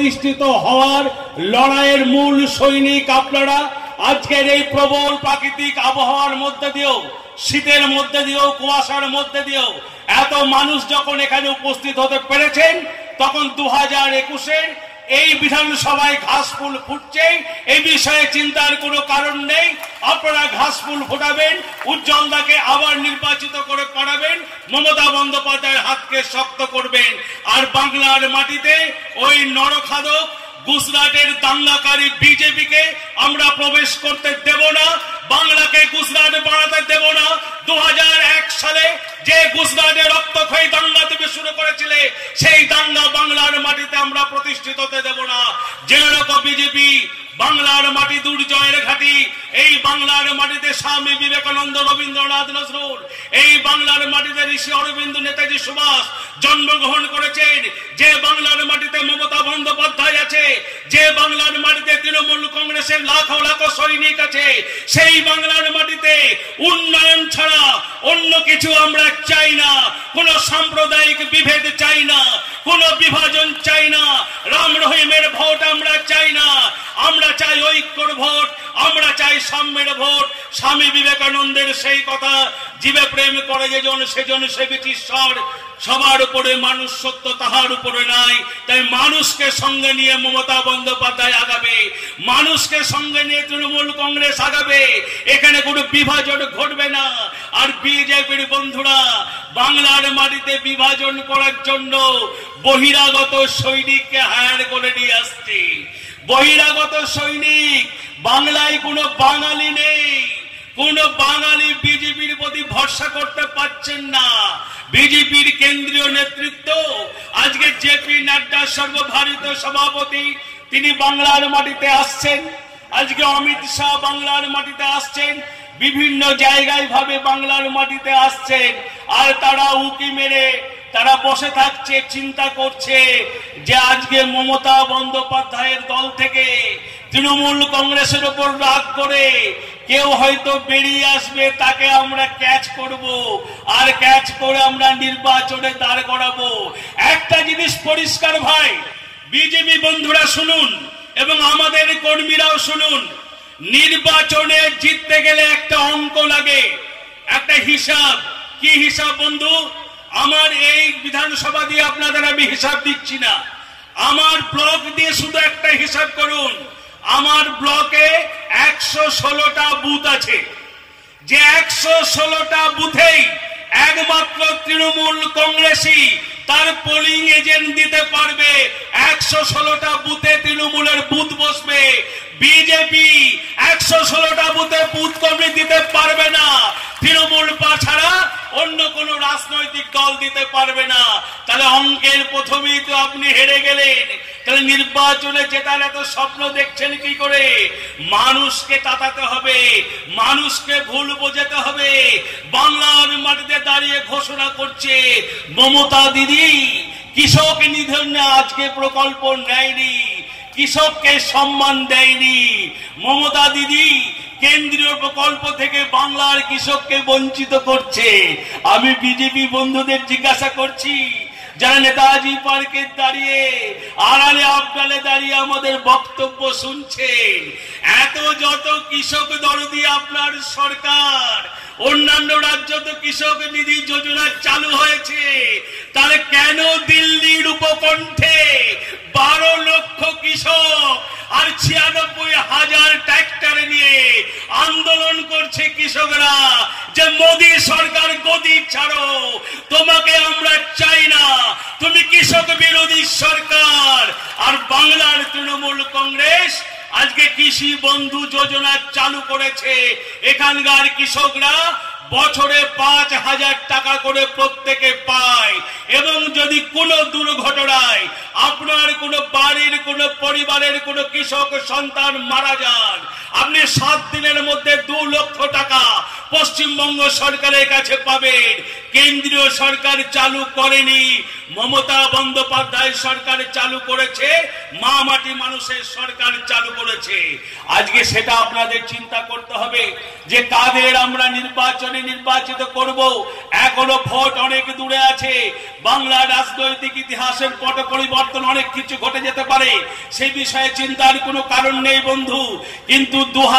প্রতিষ্ঠিত হওয়ার লড়াইয়ের মূল সৈনিক আপনারা। আজকের এই প্রবল প্রাকৃতিক আবহাওয়ার মধ্যে দিয়েও, শীতের মধ্যে দিয়েও, কুয়াশার মধ্যে দিয়েও এত মানুষ যখন এখানে উপস্থিত হতে পেরেছেন, তখন 2021-এর এই বিধানসভায় ঘাস ফুল ফুটছে, এই বিষয়ে চিন্তার কোনো কারণ নেই। আপনারা ঘাস ফুল ফোটাবেন, উজ্জ্বলদাকে আবার নির্বাচিত করে পাঠাবেন, মমতা বন্দ্যোপাধ্যায়ের হাতকে শক্ত করবেন। আর বাংলার মাটিতে ওই নরখাদক গুজরাটের দাঙ্গাকারী বিজেপিকে আমরা প্রবেশ করতে দেব না, বাংলাকে গুজরাট বানাতে দেব না। 2001 সালে যে গুজরাটে রক্তক্ষয়ী দাঙ্গা থেকে শুরু করেছিলে, সেই দাঙ্গা বাংলার মাটিতে আমরা প্রতিষ্ঠিত হতে দেব না। জেনে রাখো বিজেপি, বাংলার মাটি দুর্জয়ের ঘাঁটি। এই বাংলার মাটিতে স্বামী বিবেকানন্দ, রবীন্দ্রনাথ, নজরুল, এই বাংলার মাটিতে ঋষি অরবিন্দ, নেতাজি সুভাষ জন্মগ্রহণ করেছেন। যে বাংলার মাটিতে মমতা বন্দ্যোপাধ্যায় আছে, যে বাংলার মাটিতে তৃণমূল কংগ্রেসের লাখো লাখো সৈনিক আছে, সেই বাংলার মাটিতে উন্নয়ন ছাড়া অন্য কিছু আমরা চাই না। কোন সাম্প্রদায়িক বিভেদ চাই না, কোন বিভাজন চাই না, রাম রহিমের ভোট আমরা চাই না। আমরা চাই ঐক্যর ভোট, আমরা চাই সাম্যের ভোট। স্বামী বিবেকানন্দের সেই কথা, জীবে প্রেম করে যেজন সেজন সেবিত ঈশ্বর, সবার উপরে মানুষ সত্য তাহার উপরে নাই। তাই মানুষকে সঙ্গে নিয়ে মমতা বন্দ্যোপাধ্যায় আগাবে, মানুষকে সঙ্গে নিয়ে তৃণমূল কংগ্রেস আগাবে। এখানে কোনো বিভাজন ঘটবে না। আর বিজেপির বন্ধুরা বাংলার মাটিতে বিভাজন করার জন্য বহিরাগত সৈনিককে হায়ার করে নিয়ে আসছে। বহিরাগত সৈনিক, বাংলায় কোনো বাঙালি নেই। কোন বাঙালি বিজেপির প্রতি ভরসা করতে পারছেন না। বিজেপির কেন্দ্রীয় নেতৃত্ব, আজকে জেপি নাড্ডা সর্বভারতীয় সভাপতি, তিনি বাংলার মাটিতে আসছেন। আজকে অমিত শাহ বাংলার মাটিতে আসছেন, বিভিন্ন জায়গায় ভাবে বাংলার মাটিতে আসছেন। আর তারা উঁকি মেরে তারা বসে থাকছে, চিন্তা করছে যে আজকে মমতা বন্দ্যোপাধ্যায়ের দল থেকে তৃণমূল কংগ্রেসের উপর রাগ করে কেউ হয়তো বেরিয়ে আসবে, তাকে আমরা ক্যাচ করব, আর ক্যাচ করে আমরা নির্বাচনে দাঁড় করাবো। একটা জিনিস পরিষ্কার ভাই, বিজেপি বন্ধুরা শুনুন এবং আমাদের কর্মীরাও শুনুন, নির্বাচনে জিততে গেলে একটা অঙ্ক লাগে, একটা হিসাব। কি হিসাব বন্ধু? আমার এই বিধানসভা দিয়ে আপনাদের আমি হিসাব দিচ্ছি না, আমার ব্লক দিয়ে শুধু একটা হিসাব করুন। আমার ব্লকে 116টা বুথ আছে, যে 116টা বুথেই একমাত্র তৃণমূল কংগ্রেসই তার পোলিং এজেন্ট দিতে পারবে। 116টা বুথে তৃণমূলের বুথ বসবে, বিজেপি 116টা বুথে বুথ কমিটি দিতে পারবে না। তৃণমূল ছাড়া অন্য কোন রাজনৈতিক দল দিতে পারবে না। তাহলে অঙ্কের প্রথমেই তো আপনি হেরে গেলেন। তাহলে নির্বাচনে জেতার এত স্বপ্ন দেখছেন কি করে? মানুষকে তাতাতে হবে, মানুষকে ভুল বোঝাতে হবে। বাংলার মাটিতে দাঁড়িয়ে ঘোষণা করছে মমতা দিদি কৃষক নিধন আজকে প্রকল্প নেয়নি, কৃষককে সম্মান দেয়নি। মমতা দিদি কেন্দ্রীয় প্রকল্প থেকে বাংলার কৃষককে বঞ্চিত করছে। আমি বিজেপি বন্ধুদের জিজ্ঞাসা করছি, যারা নেতাজি পার্কে দাঁড়িয়ে আড়ালে আবডালে দাঁড়িয়ে আমাদের বক্তব্য শুনছেন, এত যত কৃষক দরদি আপনার সরকার, অন্যান্য রাজ্য তো কৃষক নিধি যোজনা চালু হয়েছে, তাহলে কেন দিল্লির উপকণ্ঠে 12 লক্ষ কৃষক আর 96,000 ট্রাক্টর নিয়ে আন্দোলন করছে কৃষকরা যে মোদী সরকার গদি ছাড়ো, তোমাকে আমরা চাই না, তুমি কৃষক বিরোধী সরকার। আর বাংলার তৃণমূল কংগ্রেস আজকে কৃষি বন্ধু যোজনা চালু করেছে। এখানকার কৃষকরা বছরে 5,000 টাকা করে প্রত্যেকে পায়, এবং যদি কোনো দুর্ঘটনায় আপনার কোনো বাড়ির কোনো পরিবারের কোনো কৃষক সন্তান মারা যান, আপনি 7 দিনের মধ্যে 2 লক্ষ টাকা পশ্চিমবঙ্গ সরকারের কাছে পাবেন। কেন্দ্রীয় সরকার চালু করেনি, মমতা বন্দ্যোপাধ্যায় সরকার চালু করেছে, মা মাটি মানুষের সরকার চালু করেছে। আজকে সেটা আপনাদের চিন্তা করতে হবে যে কাদের আমরা নির্বাচনে নির্বাচিত করব। এখনো ভোট অনেক দূরে আছে, বাংলার রাজনৈতিক ইতিহাসের পট পরিবর্তন অনেক কিছু ঘটে যেতে পারে, সেই বিষয়ে চিন্তার কোনো কারণ নেই বন্ধু। কিন্তু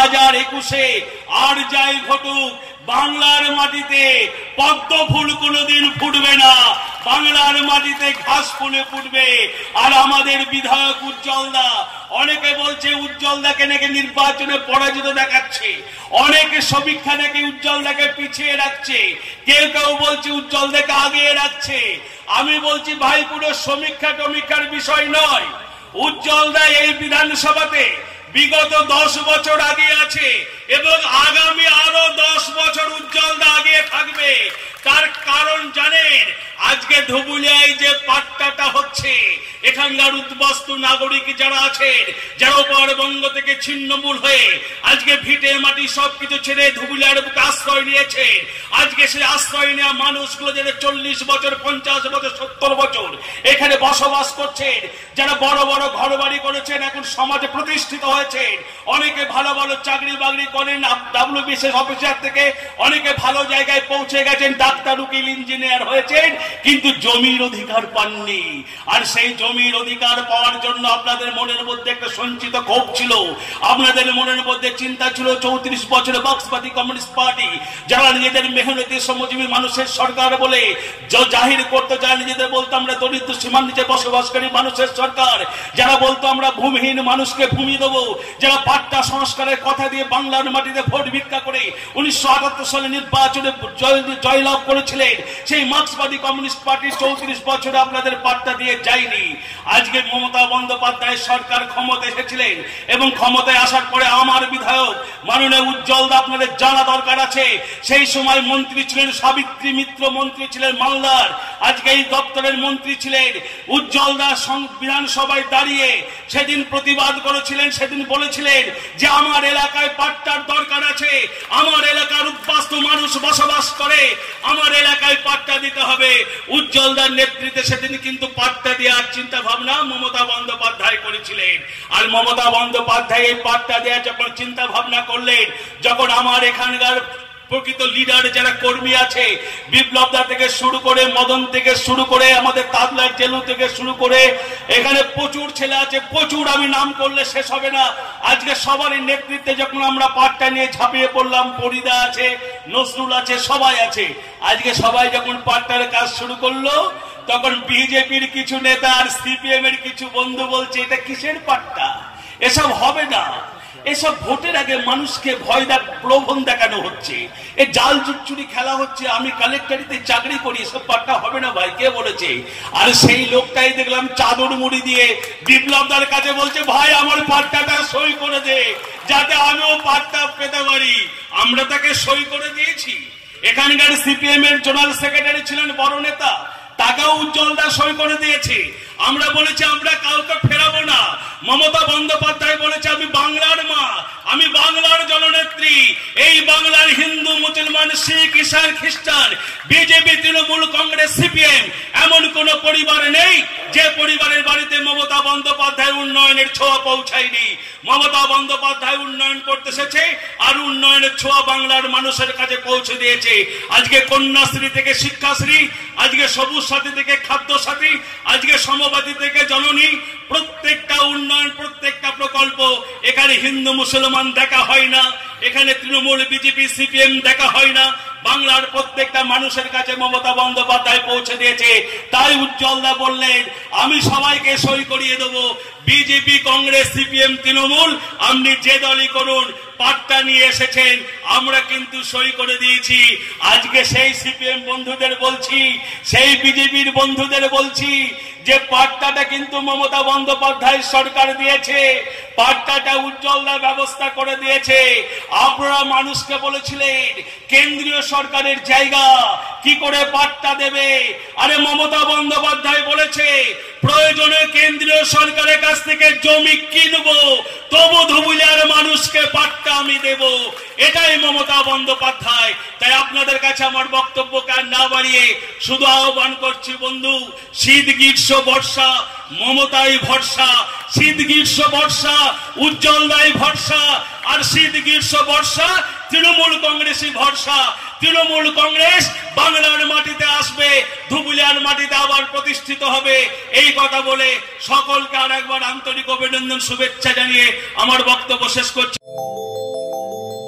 2021-এ আর যাই ঘটুক, বাংলার মাটিতে পদ্ম ফুল কোনোদিন ফুটবে না, বাংলার মাটিতে ঘাস ফুলে ফুটবে। আর আমাদের বিধায়ক উজ্জ্বল দা, অনেকে বলছে উজ্জ্বল দাকে নাকি নির্বাচনে পরাজিত দেখাচ্ছে, অনেকে সমীক্ষা নাকি উজ্জ্বল দাকে পিছিয়ে রাখছে, কেউ কেউ বলছে উজ্জ্বল দাকে আগিয়ে রাখছে। আমি বলছি ভাই, পুরো সমীক্ষা টমীক্ষার বিষয় নয়। উজ্জ্বল দা এই বিধানসভাতে বিগত 10 বছর আগে আছে এবং আগামী আরো 10 বছর উজ্জ্বল দা আগে থাকবে। তার কারণ জানেন, আজকে ধুবুলিয়ায় যে পাট্টাটা হচ্ছে, এখানকার উদ্বাস্তু নাগরিক যারা আছেন, যারা উত্তরবঙ্গ থেকে ছিন্নমূল হয়ে আজকে ভিটে মাটি সবকিছু ছেড়ে ধুবুলিয়ার বুকে আশ্রয় নিয়েছেন, আজকে সেই আশ্রয় নেওয়া মানুষগুলো যারা 40 বছর 50 বছর 70 বছর এখানে বসবাস করছেন, যারা বড় বড় ঘর বাড়ি করেছেন, এখন সমাজে প্রতিষ্ঠিত হয়েছেন, অনেকে ভালো ভালো চাকরি বাকরি করেন, WBCS অফিসার থেকে অনেকে ভালো জায়গায় পৌঁছে গেছেন, ডাক্তার উকিল ইঞ্জিনিয়ার হয়েছেন, কিন্তু জমির অধিকার পাননি। আর সেই জমির অধিকার পাওয়ার জন্য আপনাদের মনের মধ্যে একটা সঞ্চিত ক্ষোভ ছিল, আপনাদের মনের মধ্যে চিন্তা ছিল 34 বছরে মার্ক্সবাদী কমিউনিস্ট পার্টি যারা নিজেদের মেহনতি শ্রমজীবী মানুষের সরকার বলে জাহির করতে চায়, নিজেদের বলতো আমরা দরিদ্র সীমার নিচে বসবাসকারী মানুষের সরকার, যারা বলতো আমরা ভূমিহীন মানুষকে ভূমি দেবো, যারা পাট্টা সংস্কারের কথা দিয়ে বাংলার মাটিতে ভোট ভিক্ষা করে 1978 সালে নির্বাচনে জয়লাভ করেছিলেন, সেই মার্ক্সবাদী কমিউনিস্ট পার্টি 34 বছরে আপনাদের পাট্টা দিয়ে যায়নি। আজকে মমতা বন্দ্যোপাধ্যায় সরকার ক্ষমতায় এসেছিলেন এবং ক্ষমতায় আসার পরে আমার বিধায়ক মাননীয় উজ্জ্বল দা, আপনাদের জানা দরকার আছে, সেই সময় মন্ত্রী ছিলেন সাবিত্রী মিত্র, মন্ত্রী ছিলেন মালদার, আজকে এই দপ্তরের মন্ত্রী ছিলেন উজ্জ্বল দা। বিধানসভায় দাঁড়িয়ে সেদিন প্রতিবাদ করেছিলেন, সেদিন বলেছিলেন যে আমার এলাকায় পাট্টার দরকার আছে, আমার এলাকার উদ্বাস্তু মানুষ বসবাস করে, আমার এলাকায় পাট্টা দিতে হবে। উজ্জ্বল দার নেতৃত্বে সেদিন কিন্তু পাট্টা দেওয়ার চিন্তা ভাবনা মমতা বন্দ্যোপাধ্যায় করেছিলেন। আর মমতা বন্দ্যোপাধ্যায় এই পাট্টা দেওয়ার যখন চিন্তা ভাবনা করলেন, যখন আমার এখানকার প্রকৃত লিডার যারা কর্মী আছে, বিপ্লব দা থেকে শুরু করে, মদন থেকে শুরু করে, আমাদের তাদলার জেলু থেকে শুরু করে, এখানে প্রচুর ছেলে আছে, প্রচুর, আমি নাম করলে শেষ হবে না। আজকে সবারই নেতৃত্বে যখন আমরা পাট্টা নিয়ে ঝাঁপিয়ে পড়লাম, পরিদা আছে, নজরুল আছে, সবাই আছে, আজকে সবাই যখন পাট্টার কাজ শুরু করলো, তখন বিজেপির কিছু নেতা আর সিপিএম এর কিছু বন্ধু বলছে এটা কিসের পাট্টা, এসব হবে না, এসব ভোটের আগে মানুষকে ভয় প্রলোভন দেখানো হচ্ছে, এ জাল চুরি খেলা হচ্ছে, আমি কালেক্টরিতে চাকরি করি, এসব পাট্টা হবে না ভাই, কে বলেছে? আর সেই লোকটাই দেখলাম চাদর মুড়ি দিয়ে বিপ্লব দার কাছে বলছে ভাই আমার পাট্টাটা সই করে দে, যাতে আমিও পাট্টা পেতে পারি। আমরা তাকে সই করে দিয়েছি। এখানকার সিপিএম এর জোনাল সেক্রেটারি ছিলেন বড় নেতা, তাকেও উজ্জ্বল দা সই করে দিয়েছে। আমরা বলেছি আমরা কাউকে ফেরাবো না। মমতা বন্দ্যোপাধ্যায় বলেছে আমি বাংলার মা, আমি বাংলার জননেত্রী, এই বাংলার হিন্দু মুসলমান শিখ ঈসান খ্রিস্টান বিজেপি তৃণমূল কংগ্রেস সিপিএম এমন কোন পরিবার নেই যে পরিবারের বাড়িতে মমতা বন্দ্যোপাধ্যায় উন্নয়নের ছোঁয়া পৌঁছায়নি। মমতা বন্দ্যোপাধ্যায় উন্নয়ন করতে এসেছে আর উন্নয়নের ছোঁয়া বাংলার মানুষের কাছে পৌঁছে দিয়েছে। আজকে কন্যাশ্রী থেকে শিক্ষাশ্রী, আজকে সবুজ সাথী থেকে খাদ্য সাথী, আজকে সমবাদী থেকে জননী, প্রত্যেকটা উন্নয়ন, প্রত্যেকটা প্রকল্প এখানে হিন্দু মুসলমান দেখা হয় না, এখানে তৃণমূল বিজেপি সিপিএম দেখা হয় না, বাংলার প্রত্যেকটা মানুষের কাছে মমতা বন্দ্যোপাধ্যায় পৌঁছে দিয়েছে। তাই উজ্জ্বল দা বললেন আমি সবাইকে সই করিয়ে দেবো, বিজেপি কংগ্রেস সিপিএম তৃণমূল আপনি যে দলই করুন, পাট্টা নিয়ে এসেছেন, আমরা কিন্তু সই করে দিয়েছি। আজকে সেই সিপিএম বন্ধুদের বলছি, সেই বিজেপির বন্ধুদের বলছি যে পাট্টাটা কিন্তু মমতা বন্দ্যোপাধ্যায় সরকার দিয়েছে, পাট্টাটা উজ্জ্বল দা ব্যবস্থা করে দিয়েছে। আপনারা মানুষকে বলেছিলেন কেন্দ্রীয় সরকারের জায়গা কি করে পাট্টা দেবে, আরে মমতা বন্দ্যোপাধ্যায় বলেছে প্রয়োজনে কেন্দ্রীয় সরকারের কাছ থেকে জমি কিনবো, তবু ধুবুলিয়ার মানুষকে পাট্টা আমি দেব, এটাই মমতা বন্দ্যোপাধ্যায়। তাই আপনাদের কাছে আমার বক্তব্য কার না বাড়িয়ে শুধু আহ্বান করছি, বন্ধু, শীত গ্রীষ্ম বর্ষা মমতাই ভরসা, শীত গ্রীষ্ম বর্ষা উজ্জ্বল দাই ভরসা, আর শীত গ্রীষ্ম বর্ষা তৃণমূল কংগ্রেসই ভরসা। তৃণমূল কংগ্রেস বাংলার মাটিতে আসবে, ধুবুলিয়ার মাটিতে আবার প্রতিষ্ঠিত হবে। এই কথা বলে সকলকে আর একবার আন্তরিক অভিনন্দন শুভেচ্ছা জানিয়ে আমার বক্তব্য শেষ করছি।